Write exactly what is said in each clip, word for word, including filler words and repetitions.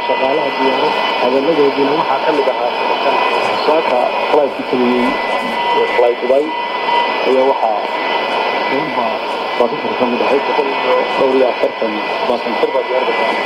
shaqaalaha diyaarad hadaladoodina waxaa ka mid ahaa saaka flight kutagayey flight Dubai ayaa waxaa dhanba baasasar ka mid ahayd boqol iyo dhowr iyo afartan baasanjar baa diyaaradda saaran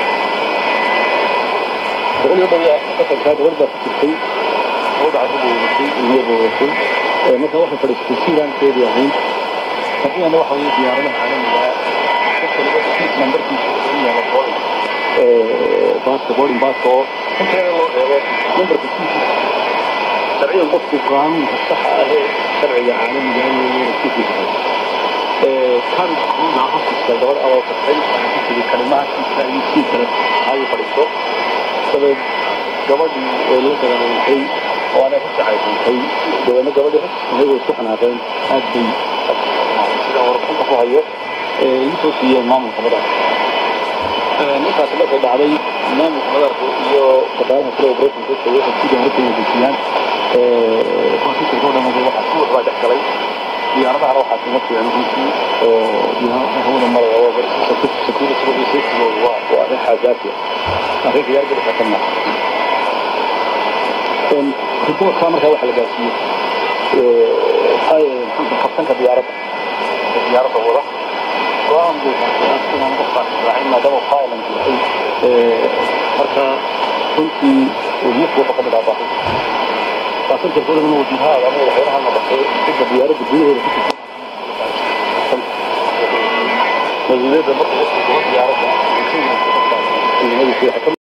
boqol iyo dhowr iyo afartankaa gabar baa ku jirtay gabadha carruurda wadatay iyadoo watay marka waxay fadhiistay siilaankeedii ahayd taqriyana waxa weeye diyaaradaha caalamiga dadka laga fiis nambarkiisa u yaala booding baaska booding baaska oo inteeda loo eego nambarka kiisa sharciyan qofku qaanuunka saxa ah ee sharciga caalamiga ee kiisa kan naaxaska gabadh awal tagtay waxaa ku jiray kalimaadkiisa iyo sii kale ayuu fadhiisto dabeed gabadhii way la dagaalaantay oo anay ku sacaysantay dabeedna gabadhii iyagoo isku xanaaqeen aad bay sida warqadda ku hayo intuu siiyeen maamulka madaxda ninkaasi markay dhacday maamulka madaxda iyo shaqaalaha kale operationka waxay ku diyaaradda dejiyaan konfliktoo dhamaaday waxaa si waxbaa dhex galay diyaaradahana waxaa kaga fiican runtii oo hawada maraya oo security iyo safety waa waa arrin xasaasi ah arrin diyaarada ka tagna riboortka markaa waxaa la gaarsiiyey kabtanka diyaaradda diyaaradda wada go-aan buu inaan qofkaas raacin maadaama filan yahay marka runtii wasiirku wuxuu ka mid ahaa baaxis baasanjarka odhan wajihaada ama waxyaalaha naqatay cidda diyaaradda gudaheeda ku jirta mas-uuliyadda marka diyaaradda